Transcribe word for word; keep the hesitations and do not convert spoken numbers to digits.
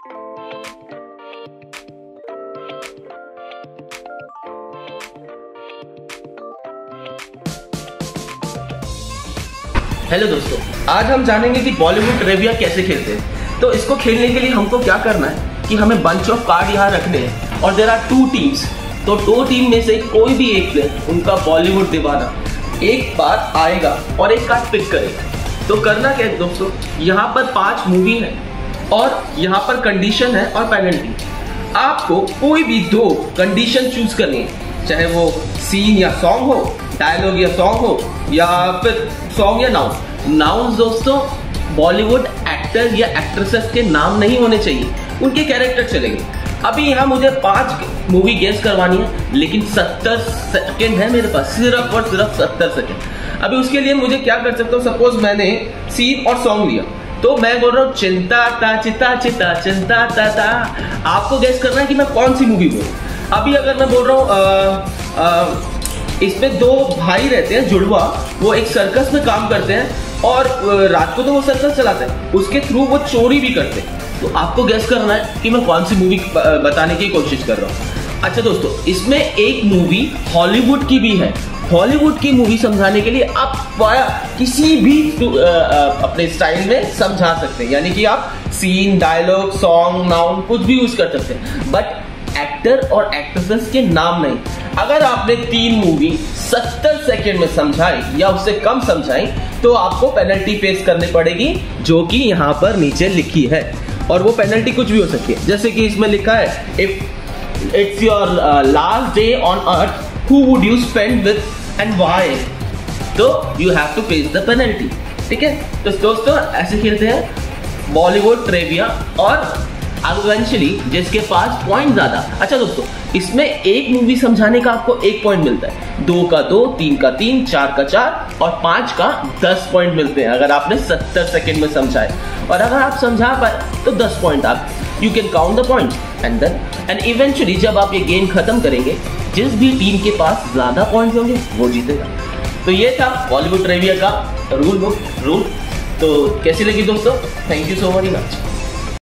Hello दोस्तों, आज हम जानेंगे कि बॉलीवुड ट्रिविया कैसे खेलते हैं। तो इसको खेलने के लिए हमको क्या करना है कि हमें बंच ऑफ कार्ड यहाँ रखने हैं और देयर आर टू टीम्स। तो दो टीम में से कोई भी एक प्लेयर, उनका बॉलीवुड दीवाना, एक बार आएगा और एक कार्ड पिक करेगा। तो करना क्या है दोस्तों, यहाँ पर पांच मूवी है और यहाँ पर कंडीशन है और पेनल्टी। आपको कोई भी दो कंडीशन चूज करनी है, चाहे वो सीन या सॉन्ग हो, डायलॉग या सॉन्ग हो, या फिर सॉन्ग या नाउन। नाउन दोस्तों बॉलीवुड एक्टर या एक्ट्रेसेस के नाम नहीं होने चाहिए, उनके कैरेक्टर चलेंगे। अभी यहाँ मुझे पांच मूवी गेस करवानी है, लेकिन सत्तर सेकेंड है मेरे पास, सिर्फ और सिर्फ सत्तर सेकेंड। अभी उसके लिए मुझे क्या कर सकता हूँ, सपोज मैंने सीन और सॉन्ग लिया, तो मैं बोल रहा हूँ चिंता ता चिता चिता चिंता ता ता। आपको गेस करना है कि मैं कौन सी मूवी बोलूँ। अभी अगर मैं बोल रहा हूँ इसमें दो भाई रहते हैं जुड़वा, वो एक सर्कस में काम करते हैं और रात को तो वो सर्कस चलाते हैं, उसके थ्रू वो चोरी भी करते हैं। तो आपको गेस करना है कि मैं कौन सी मूवी बताने की कोशिश कर रहा हूँ। अच्छा दोस्तों, इसमें एक मूवी हॉलीवुड की भी है। हॉलीवुड की मूवी समझाने के लिए आप किसी भी अपने स्टाइल में समझा सकते हैं, यानी कि आप सीन, डायलॉग, सॉन्ग, नाउन कुछ भी यूज कर सकते हैं, बट एक्टर और एक्ट्रेसेस के नाम नहीं। अगर आपने तीन मूवी सत्तर सेकेंड में समझाई या उससे कम समझाई तो आपको पेनल्टी फेस करनी पड़ेगी, जो कि यहाँ पर नीचे लिखी है। और वो पेनल्टी कुछ भी हो सकती है, जैसे कि इसमें लिखा है if it's your last day on earth who would you spend with and why, तो you have to face the penalty. ठीक है, तो दोस्तों ऐसे खेलते हैं बॉलीवुड ट्रिविया, और इवेंचुअली जिसके पास पॉइंट ज्यादा। अच्छा दोस्तों, इसमें एक मूवी समझाने का आपको एक पॉइंट मिलता है, दो का दो, तीन का तीन, चार का चार और पांच का दस पॉइंट मिलते हैं अगर आपने सत्तर सेकंड में समझाए। और अगर आप समझा पाए तो दस पॉइंट आप you can count the point and then and eventually जब आप ये गेम खत्म करेंगे, जिस भी टीम के पास ज्यादा पॉइंट होंगे वो जीतेगा। तो ये था बॉलीवुड ट्रिविया का रूल बुक रूल। तो कैसी लगी दोस्तों? Thank you so very much.